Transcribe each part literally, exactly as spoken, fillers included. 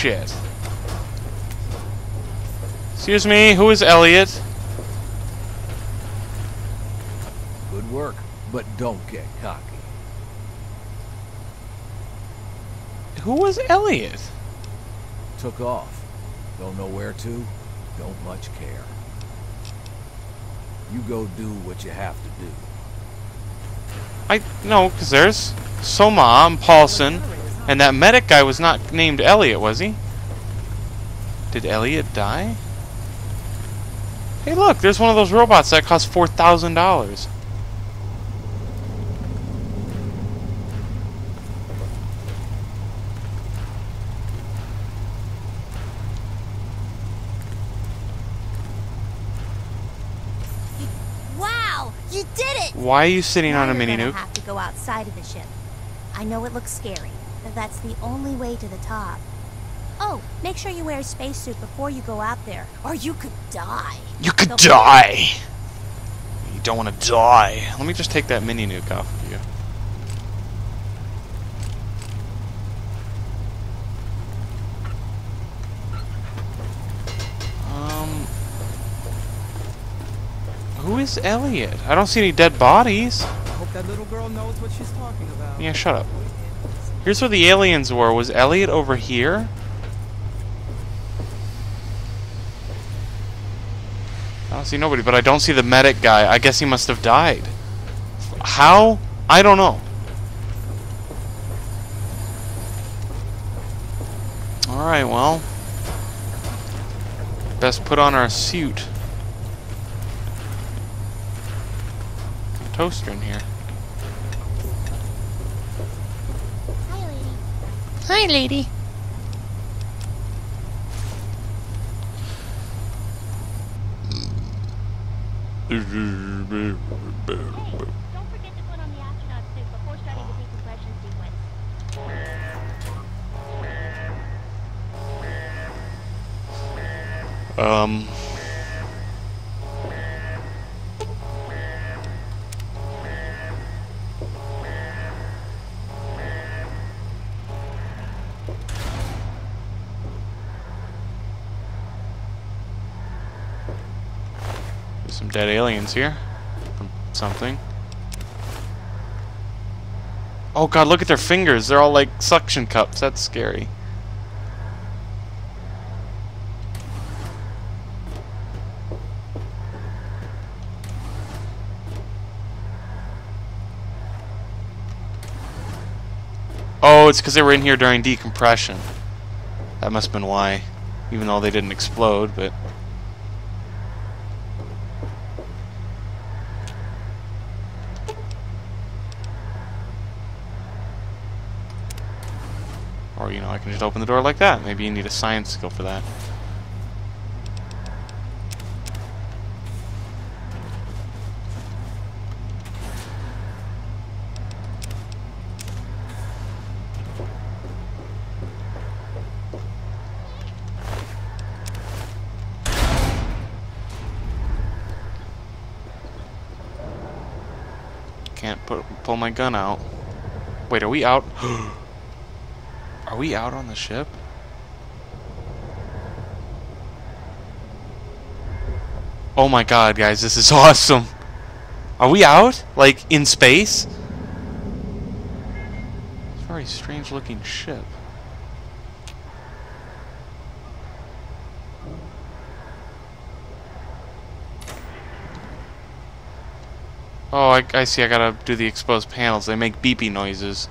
shit. Excuse me, who is Elliot? Good work, but don't get cocky. Who was Elliot? Took off. Don't know where to, don't much care. You go do what you have to do. I no, because there's Soma and Paulson, and that medic guy was not named Elliot, was he? Did Elliot die? Hey, look, there's one of those robots that cost four thousand dollars. Wow, you did it! Why are you sitting Now on a you're mini gonna nuke? have to go outside of the ship. I know it looks scary, but that's the only way to the top. Oh, make sure you wear a spacesuit before you go out there, or you could die. You could They'll die. You don't want to die. Let me just take that mini nuke off of you. Um, who is Elliot? I don't see any dead bodies. I hope that little girl knows what she's talking about. Yeah, shut up. Here's where the aliens were. Was Elliot over here? I don't see nobody, but I don't see the medic guy. I guess he must have died. How? I don't know. Alright, well. Best put on our suit. Toaster in here. Hi, lady. Hi, lady. Hey, don't forget to put on the astronaut suit before starting the decompression sequence. Um. There's some dead aliens here. From something. Oh god, look at their fingers. They're all like suction cups. That's scary. Oh, it's because they were in here during decompression. That must have been why. Even though they didn't explode, but... Or, you know, I can just open the door like that. Maybe you need a science skill for that. Can't put, pull my gun out. Wait, are we out? Are we out on the ship? Oh my god, guys, this is awesome. Are we out? Like, in space? It's a very strange looking ship. Oh, I, I see. I gotta do the exposed panels. They make beepy noises.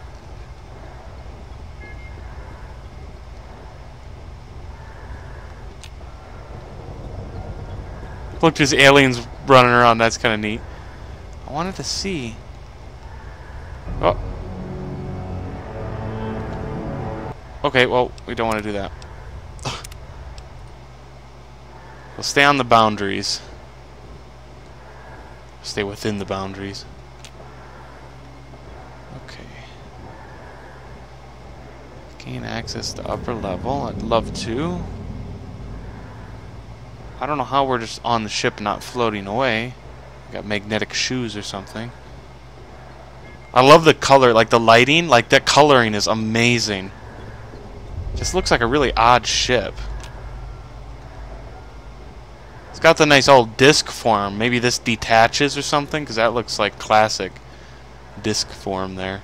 Look, there's aliens running around. That's kind of neat. I wanted to see. Oh. Okay, well, we don't want to do that. We'll stay on the boundaries. Stay within the boundaries. Okay. Gain access to upper level. I'd love to. I don't know how we're just on the ship not floating away. Got magnetic shoes or something. I love the color, like the lighting. Like that coloring is amazing. Just looks like a really odd ship. It's got the nice old disc form. Maybe this detaches or something, because that looks like classic disc form there.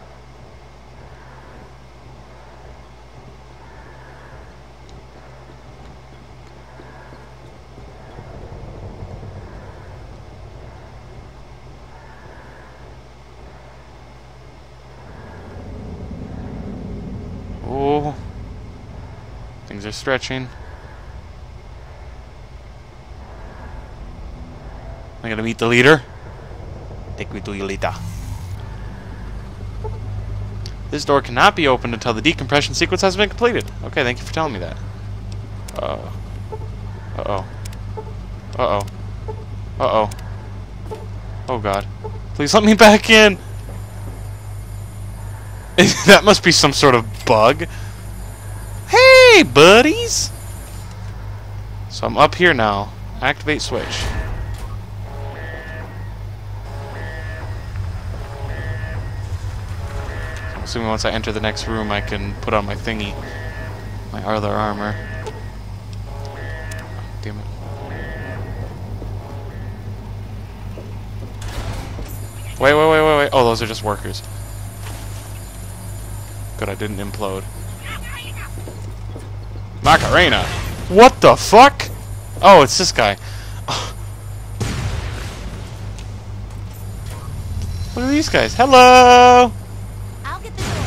Oh, things are stretching. Am I gonna meet the leader? Take me to you later. This door cannot be opened until the decompression sequence has been completed. Okay, thank you for telling me that. Uh-oh. Uh-oh. Uh-oh. Uh-oh. Oh, God. Please let me back in! That must be some sort of bug. Hey, buddies! So I'm up here now. Activate switch. I'm assuming once I enter the next room I can put on my thingy. My other armor. Damn it. Wait, wait, wait, wait, wait. Oh, those are just workers. Good, I didn't implode. Macarena! What the fuck? Oh, it's this guy. Oh. Look at these guys. Hello! I'll get the door.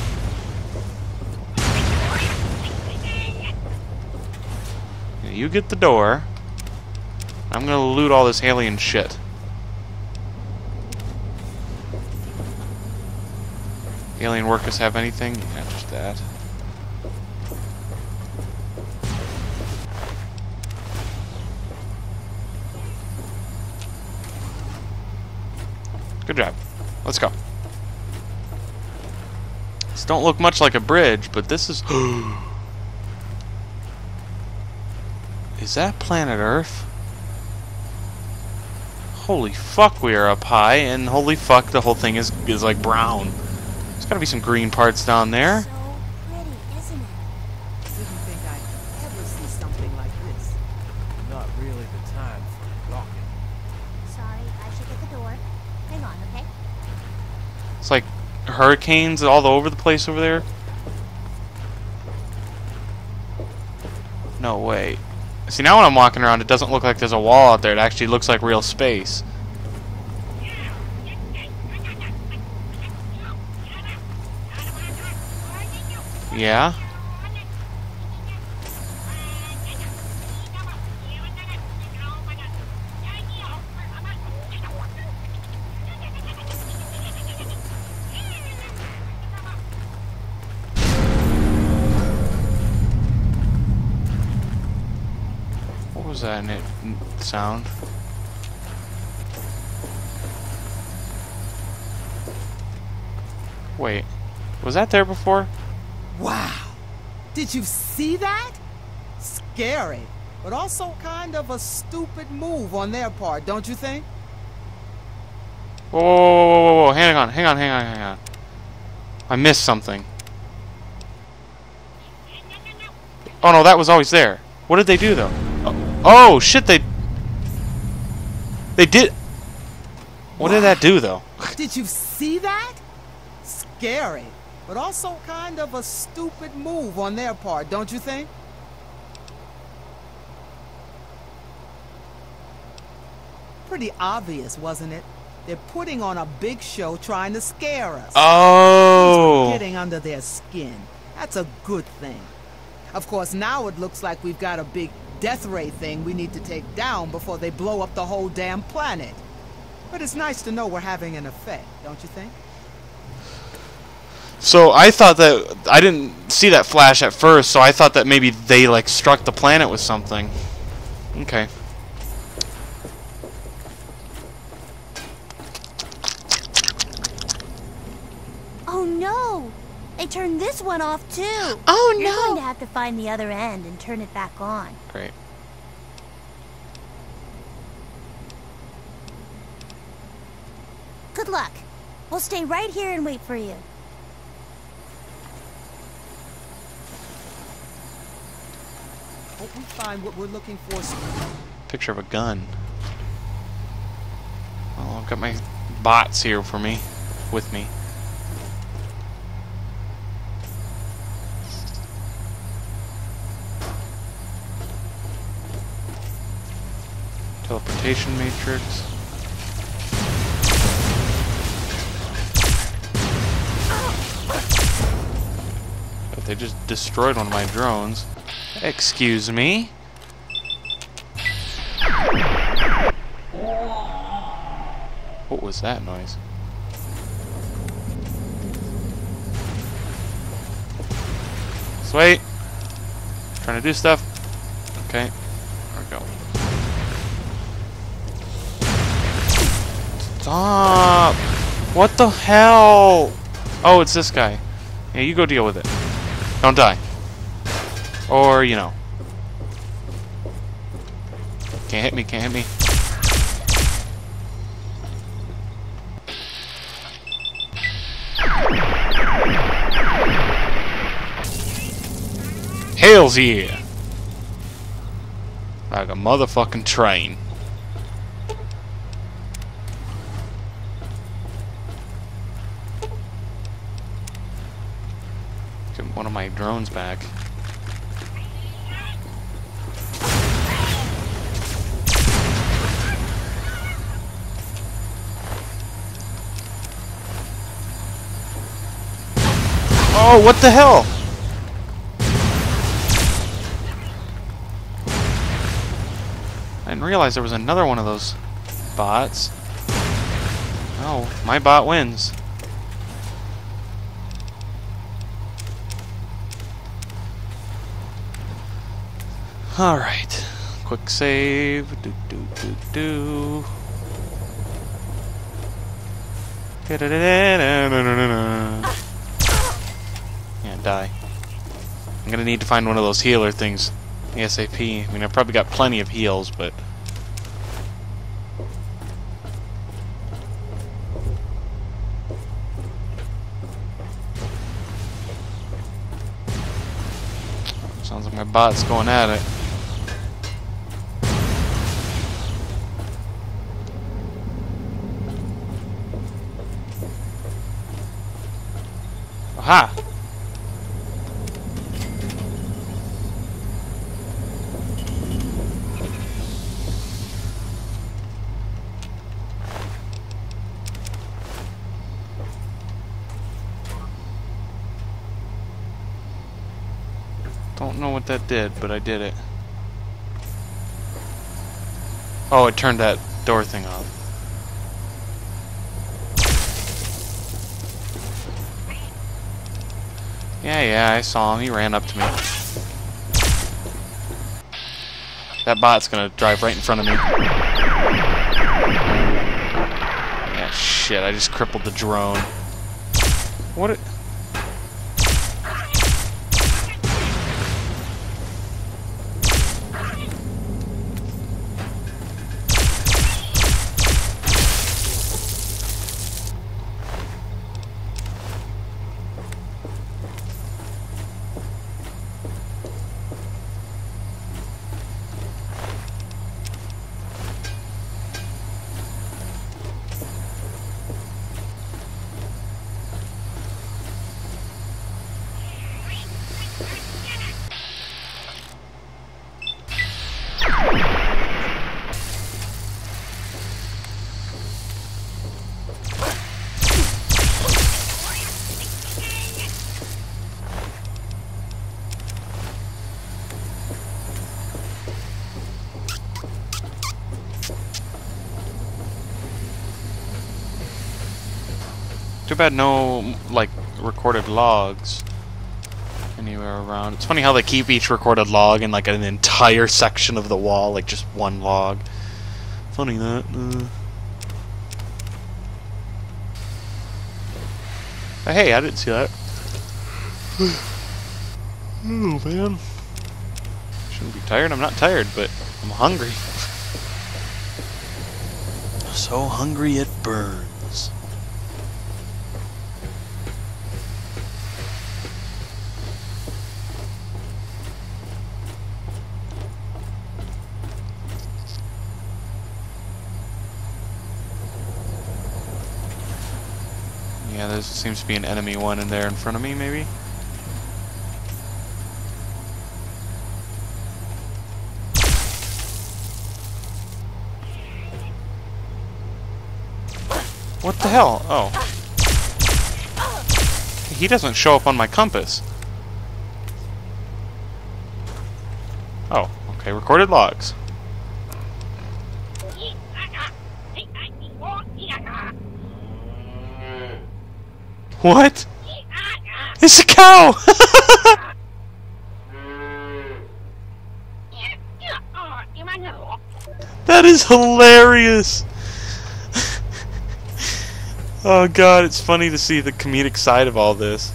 Yeah, you get the door. I'm gonna loot all this alien shit. Alien workers have anything? Yeah, just that. Good job. Let's go. This don't look much like a bridge, but this is... Is that planet Earth? Holy fuck, we are up high, and holy fuck, the whole thing is, is like brown. There's gotta be some green parts down there. So pretty, isn't it? Didn't think I'd ever see something like this. Not really the time for gawking. Sorry, I should get the door. Hang on, okay? It's like hurricanes all over the place over there. No way. See, now when I'm walking around, it doesn't look like there's a wall out there. It actually looks like real space. Yeah? What was that n sound? Wait, was that there before? Wow! Did you see that? Scary, but also kind of a stupid move on their part, don't you think? Whoa, whoa, whoa, whoa, whoa, whoa, hang on, hang on, hang on, hang on. I missed something. Oh no, that was always there. What did they do though? Oh, oh shit, they... They did... What Wow. did that do though? Did you see that? Scary, but also kind of a stupid move on their part, don't you think? Pretty obvious, wasn't it? They're putting on a big show trying to scare us. Oh! Getting under their skin. That's a good thing. Of course, now it looks like we've got a big death ray thing we need to take down before they blow up the whole damn planet. But it's nice to know we're having an effect, don't you think? So I thought that... I didn't see that flash at first, so I thought that maybe they, like, struck the planet with something. Okay. Oh no! They turned this one off too! Oh You're going to have to find the other end and turn it back on. Great. Good luck. We'll stay right here and wait for you. Hope we find what we're looking for soon. Picture of a gun. Oh, I've got my bots here for me, with me. Teleportation matrix. But they just destroyed one of my drones. Excuse me? What was that noise? Let's wait. Trying to do stuff. Okay. There we go. Stop! What the hell? Oh, it's this guy. Yeah, you go deal with it. Don't die. Or, you know. Can't hit me, can't hit me. Hail's here! Like a motherfucking train. Get one of my drones back. Oh, what the hell? I didn't realize there was another one of those bots. Oh, my bot wins. Alright. Quick save. Do, do, do, do. Yeah, die. I'm gonna need to find one of those healer things ASAP. I mean, I've probably got plenty of heals, but... Sounds like my bot's going at it. Aha! Don't know what that did, but I did it. Oh, it turned that door thing off. Yeah, yeah, I saw him. He ran up to me. That bot's gonna drive right in front of me. Yeah, shit, I just crippled the drone. What it... Too bad no, like, recorded logs anywhere around. It's funny how they keep each recorded log in, like, an entire section of the wall, like, just one log. Funny that. Uh. But hey, I didn't see that. Oh, man. Shouldn't be tired. I'm not tired, but I'm hungry. So hungry it burns. Yeah, there seems to be an enemy one in there in front of me, maybe? What the hell? Oh. He doesn't show up on my compass. Oh, okay, recorded logs. What? It's a cow! That is hilarious! Oh god, it's funny to see the comedic side of all this.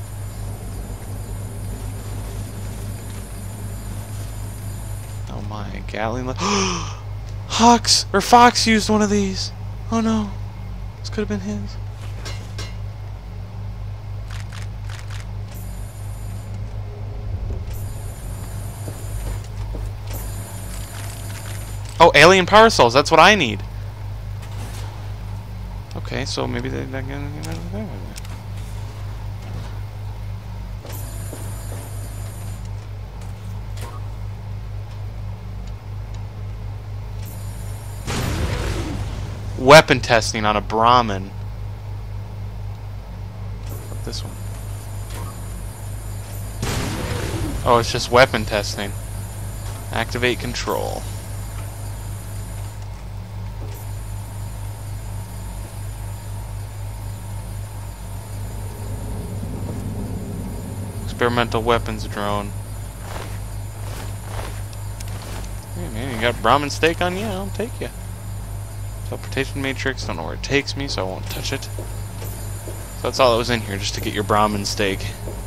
Oh my, Gatling. Hawks! Or Fox used one of these! Oh no. This could have been his. Oh, alien power cells, that's what I need. Okay, so maybe they're not gonna get out of there. Weapon testing on a Brahmin. This one. Oh, it's just weapon testing. Activate control. Experimental weapons drone. Hey man, you got Brahmin steak on you? I'll take you. Teleportation matrix, don't know where it takes me, so I won't touch it. So that's all that was in here, just to get your Brahmin steak.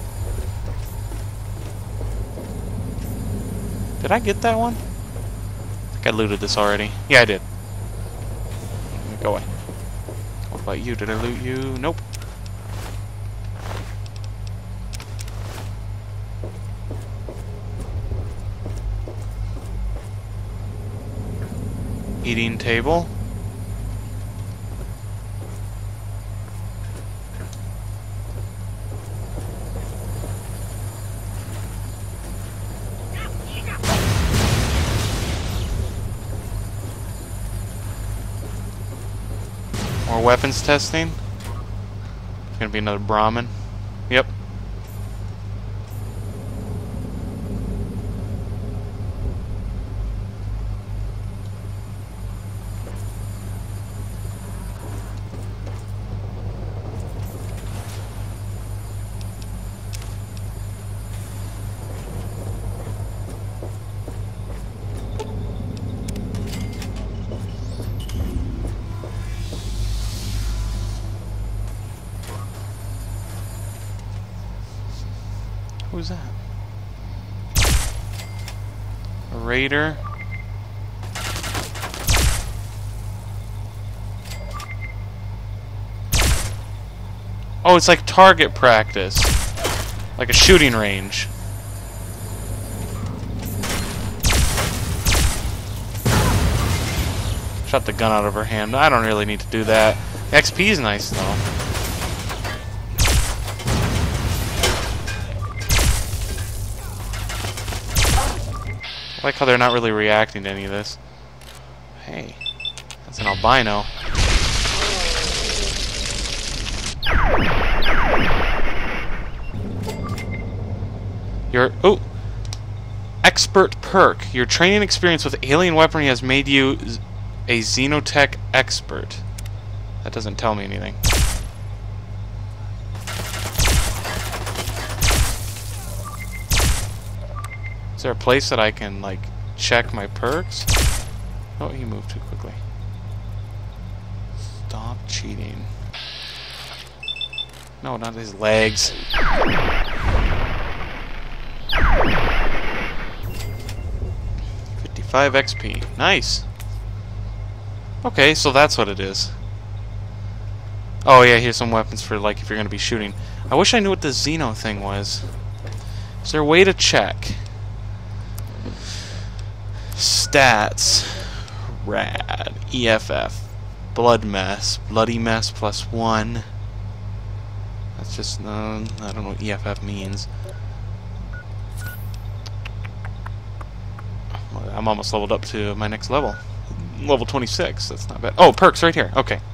Did I get that one? I think I looted this already. Yeah, I did. Go away. What about you? Did I loot you? Nope. Eating table. More weapons testing. It's gonna be another Brahmin. Yep. Who's that? A raider. Oh, it's like target practice. Like a shooting range. Shot the gun out of her hand. I don't really need to do that. X P is nice though. I like how they're not really reacting to any of this. Hey, that's an albino. Your oh, expert perk. Your training experience with alien weaponry has made you a xenotech expert. That doesn't tell me anything. Is there a place that I can, like, check my perks? Oh, he moved too quickly. Stop cheating. No, not his legs. fifty-five X P. Nice. Okay, so that's what it is. Oh yeah, here's some weapons for, like, if you're going to be shooting. I wish I knew what the Xeno thing was. Is there a way to check? Stats. Rad. E F F. Blood mess. Bloody mess plus one. It's just, um, I don't know what E F F means. I'm almost leveled up to my next level. Level twenty-six, that's not bad. Oh, perks right here. Okay.